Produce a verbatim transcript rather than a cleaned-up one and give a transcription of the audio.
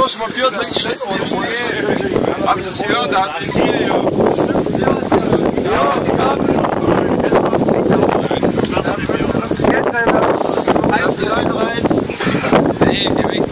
muss mal Bier trinken, scheiße. Hab ich das gehört, da hat die Ziele hier. Ja, die Gabel. Lass die Leute rein. Nee, geh weg.